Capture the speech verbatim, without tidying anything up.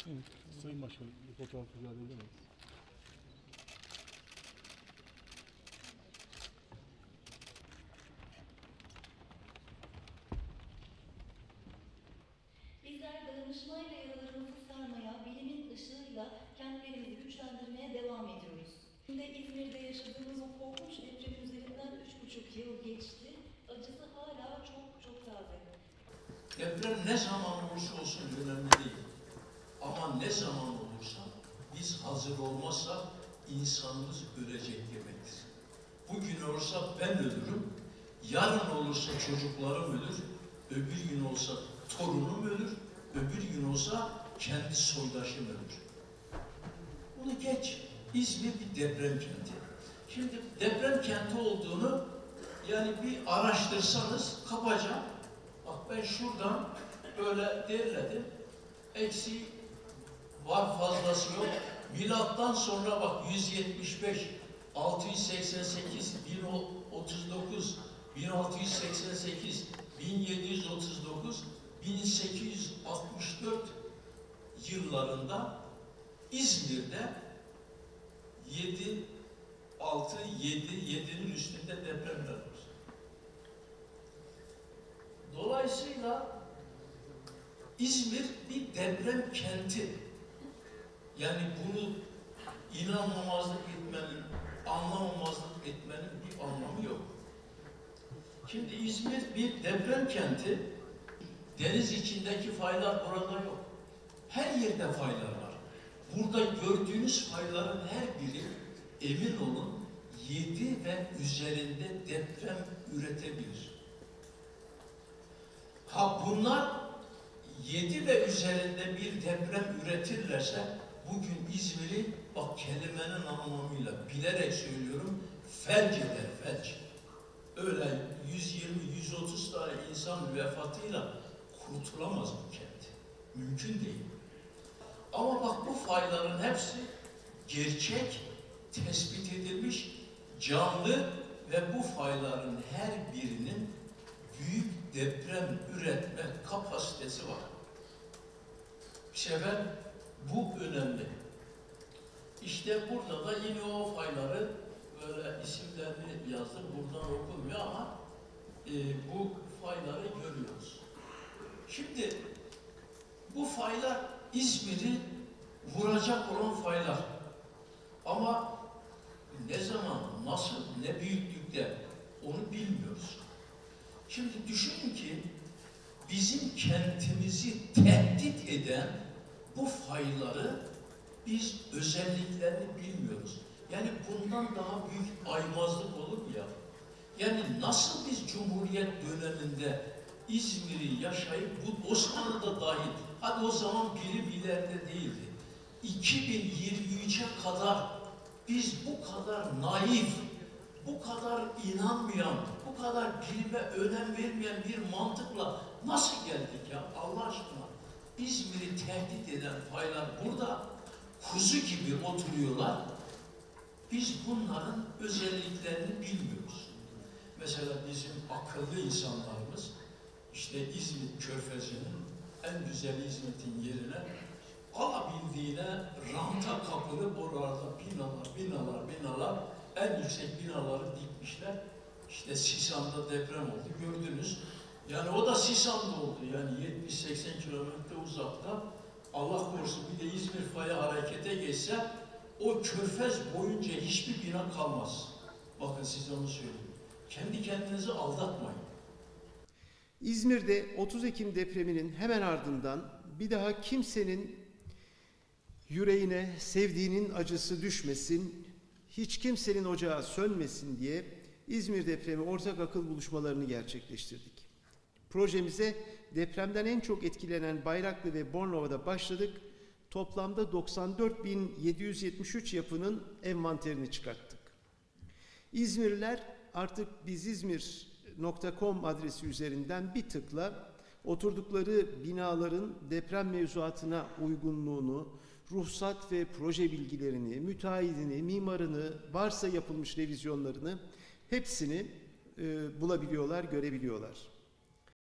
Evet, Sayın Başkanım, bir fotoğraf rica edebilir miyiz? Bizler dayanışmayla yaralarımızı sarmaya, bilimin ışığıyla kentlerimizi güçlendirmeye devam ediyoruz. Şimdi İzmir'de yaşadığımız o korkunç depremin üzerinden üç buçuk yıl geçti. Acısı hala çok çok taze. Deprem ne zaman olursa olsun önemli değil. Ama ne zaman olursa biz hazır olmazsak insanımız ölecek demektir. Bugün olursa ben ölürüm, yarın olursa çocuklarım ölür, öbür gün olsa torunum ölür, öbür gün olsa kendi soydaşım ölür. Bunu geç. İzmir bir deprem kenti. Şimdi deprem kenti olduğunu yani bir araştırsanız kabaca, bak ben şuradan böyle derledim, eksi var fazlası yok. Milattan sonra bak yüz yetmiş beş, altı yüz seksen sekiz, bin otuz dokuz, bin altı yüz seksen sekiz, bin yedi yüz otuz dokuz, bin sekiz yüz altmış dört yıllarında İzmir'de yedi, altı, yedi, yedinin üstünde depremler var. Dolayısıyla İzmir bir deprem kenti. Yani bunu inanmamazlık etmenin, anlamamazlık etmenin bir anlamı yok. Şimdi İzmir bir deprem kenti. Deniz içindeki faylar burada yok. Her yerde faylar var. Burada gördüğünüz fayların her biri, emin olun, yedi ve üzerinde deprem üretebilir. Ha bunlar yedi ve üzerinde bir deprem üretirlerse bugün İzmir'i bak kelimenin anlamıyla bilerek söylüyorum felç eder, felç. Öyle yüz yirmi yüz otuz tane insan vefatıyla kurtulamaz bu kent. Mümkün değil. Ama bak bu fayların hepsi gerçek, tespit edilmiş, canlı ve bu fayların her birinin büyük deprem üretme kapasitesi var. Bir sefer bu önemli. İşte burada da yine o fayları böyle isimlerini yazdım, buradan okunmuyor ama e, bu fayları görüyoruz. Şimdi bu faylar İzmir'i vuracak olan faylar. Ama ne zaman, nasıl, ne büyüklükte onu bilmiyoruz. Şimdi düşünün ki bizim kentimizi tehdit eden bu fayları biz özelliklerini bilmiyoruz. Yani bundan daha büyük aymazlık olur mu ya? Yani nasıl biz Cumhuriyet döneminde İzmir'i yaşayıp, bu Osmanlı'da dahil, hadi o zaman bilim ileride değildi. iki bin yirmi üçe kadar biz bu kadar naif, bu kadar inanmayan, bu kadar bilime önem vermeyen bir mantıkla nasıl geldik ya Allah aşkına? İzmir'i tehdit eden faylar burada kuzu gibi oturuyorlar. Biz bunların özelliklerini bilmiyoruz. Mesela bizim akıllı insanlarımız işte İzmit Körfezi'nin en güzel İzmit'in yerine alabildiğine ranta kapılıp oralarda binalar, binalar, binalar, en yüksek binaları dikmişler. İşte Sisam'da deprem oldu, gördünüz. Yani o da Sisam'da oldu. Yani yetmiş seksen kilometre uzakta. Allah korusun bir de İzmir fayı harekete geçse o körfez boyunca hiçbir bina kalmaz. Bakın size onu söyleyeyim. Kendi kendinizi aldatmayın. İzmir'de otuz Ekim depreminin hemen ardından bir daha kimsenin yüreğine sevdiğinin acısı düşmesin, hiç kimsenin ocağı sönmesin diye İzmir depremi ortak akıl buluşmalarını gerçekleştirdik. Projemize depremden en çok etkilenen Bayraklı ve Bornova'da başladık. Toplamda doksan dört bin yedi yüz yetmiş üç yapının envanterini çıkarttık. İzmirliler artık bizizmir nokta com adresi üzerinden bir tıkla oturdukları binaların deprem mevzuatına uygunluğunu, ruhsat ve proje bilgilerini, müteahhidini, mimarını, varsa yapılmış revizyonlarını hepsini e, bulabiliyorlar, görebiliyorlar.